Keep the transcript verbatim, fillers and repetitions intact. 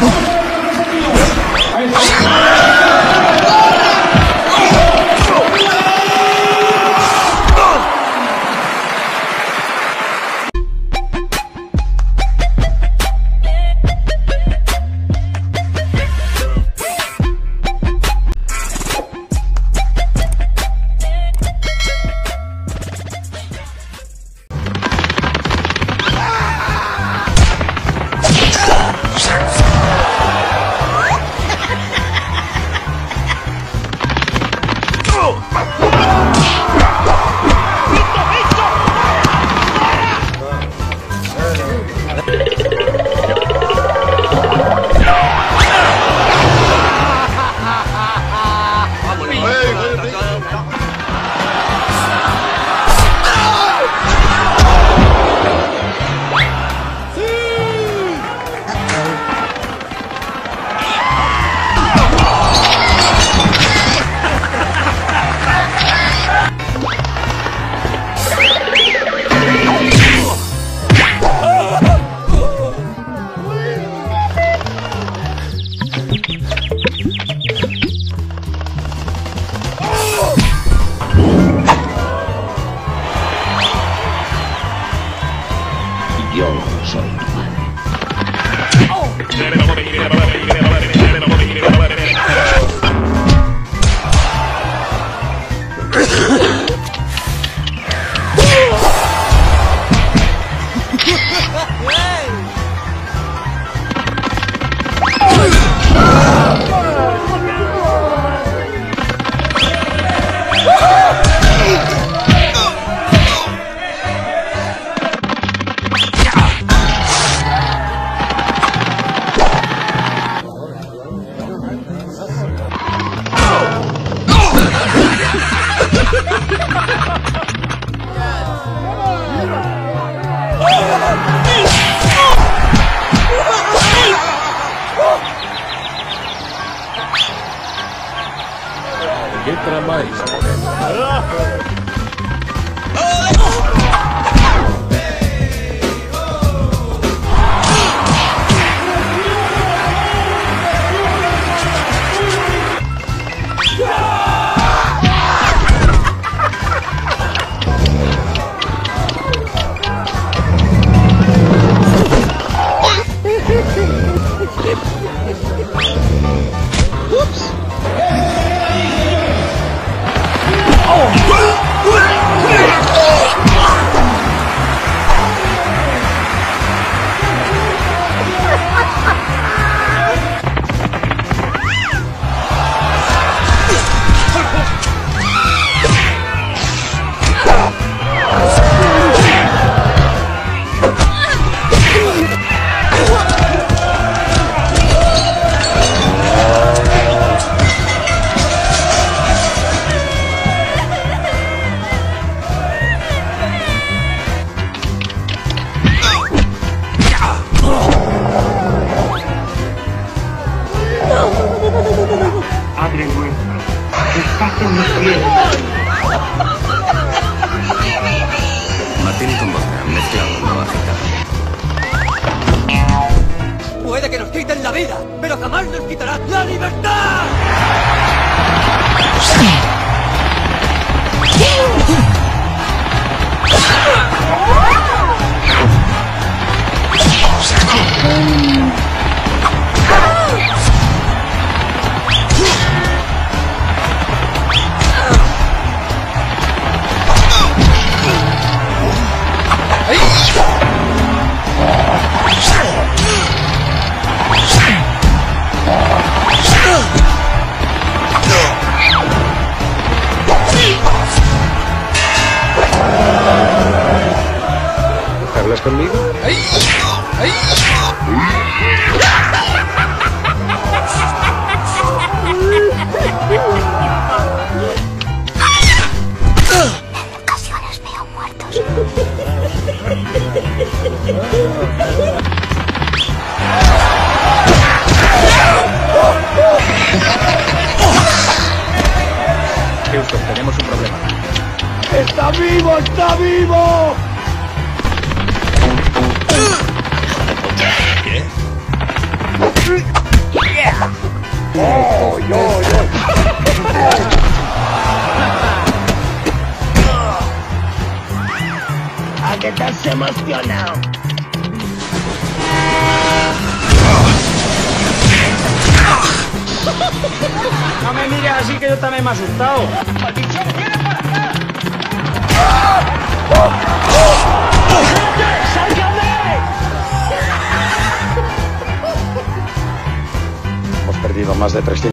Yo soy tu padre. ¿Qué tramáis? Padre nuestro, que estás en los cielos. Martín y con vodka, mezclado, no agitado. Puede que nos quiten la vida, pero jamás nos quitarán la libertad. ¿Hablas conmigo? Ocasiones veo muertos. Houston, tenemos un problema. ¡Está vivo! ¡Está vivo! ¿Qué? que estás emocionado. No me mires así que yo también me he asustado. ¡Maldición, viene para acá! ¡Sálgame! Hemos perdido más de trescientos.